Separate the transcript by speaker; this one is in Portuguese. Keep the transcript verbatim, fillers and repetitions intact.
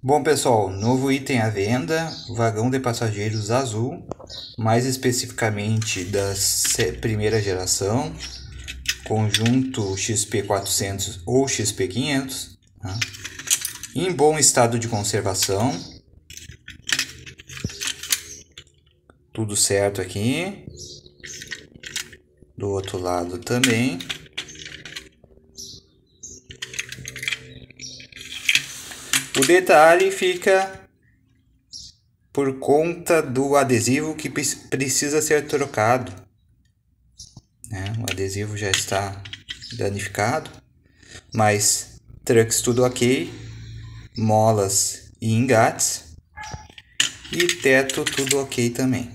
Speaker 1: Bom pessoal, novo item à venda, vagão de passageiros azul, mais especificamente da primeira geração, conjunto X P quatrocentos ou X P quinhentos, tá? Em bom estado de conservação, tudo certo aqui, do outro lado também. O detalhe fica por conta do adesivo que precisa ser trocado, né? O adesivo já está danificado, mas trucks tudo ok, molas e engates, e teto tudo ok também.